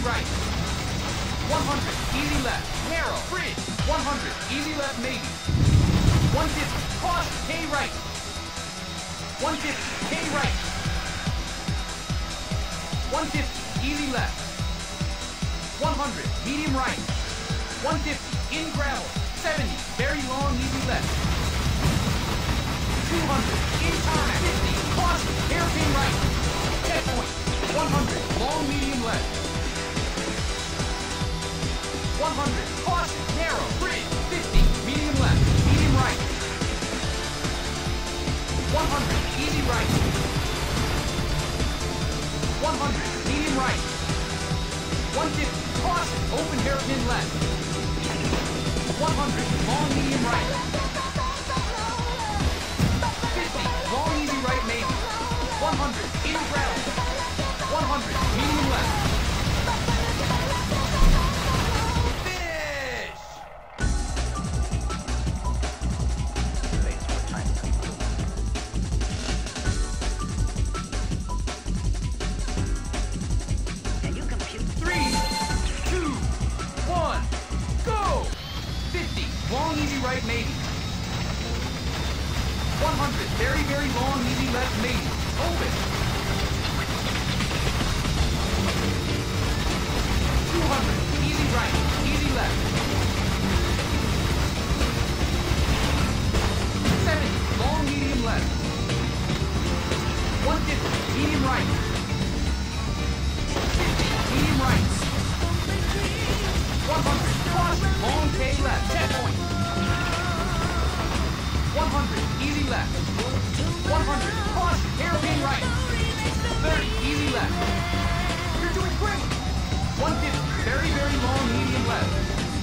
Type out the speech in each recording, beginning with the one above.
right. 100, easy left, narrow, bridge. 100, easy left, maybe. 150, caution, K right. 150, K right. 150, easy left. 100, medium right. 150, in gravel. 70, very long, easy left. 200, in time. 50, caution, hairpin right. Checkpoint. 100, long, medium left. 100, caution, narrow, bridge. 50, medium left, medium right. 100, easy right. 100, medium right. 150, caution, open hairpin left. 100, long, medium right. 50, long, easy right, maybe. 100, in ground. 100, medium left. Long, easy right, maybe. 100, very, very long, easy left, maybe. Open. 200, easy right, easy left. 70, long, medium left. 150, medium right. 50, medium right. 100, caution, long K left, checkpoint. 100, easy left. 100, caution, hairpin right. 30, easy left. You're doing great. 150, very, very long, medium left.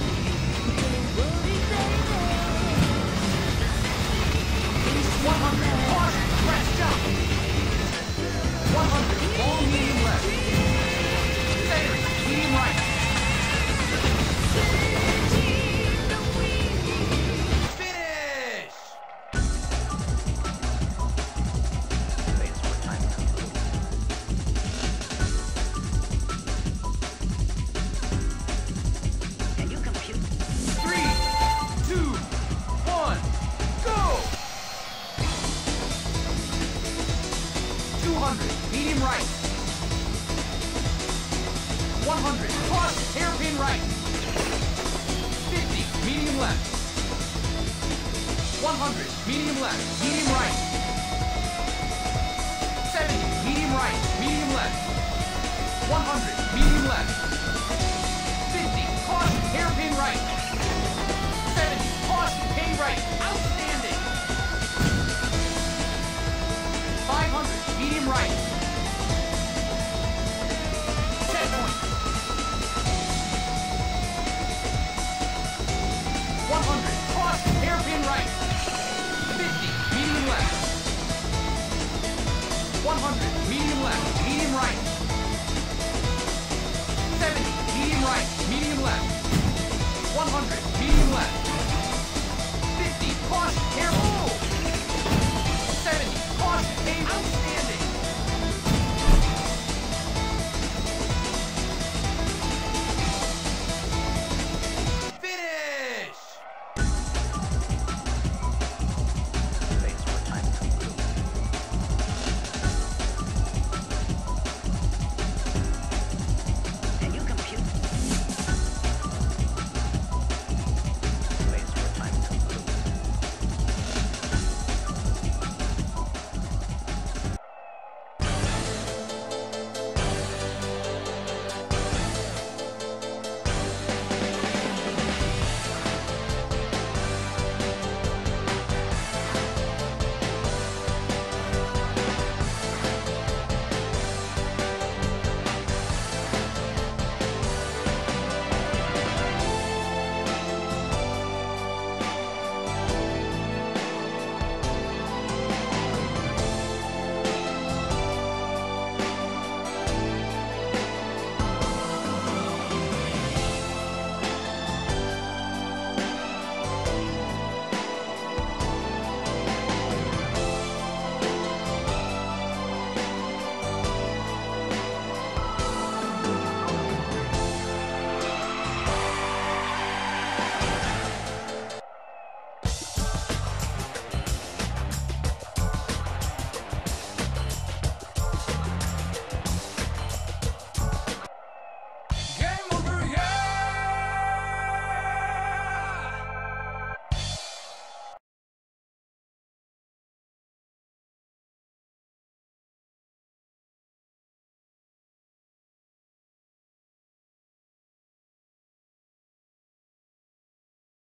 100, caution, press jump. 100, long, medium left. 70, medium right. Medium right. 100, caution, hairpin right. 50, medium left. 100, medium left, medium right. 70, medium right, medium left. 100, medium left. 50, caution, hairpin right. 70, caution, K right. Outstanding. 500, medium right. Checkpoint. 100, caution, hairpin right. 50, medium left. 100, medium left, medium right. 70, medium right, medium left. 100, medium left. 50, caution, hairpin.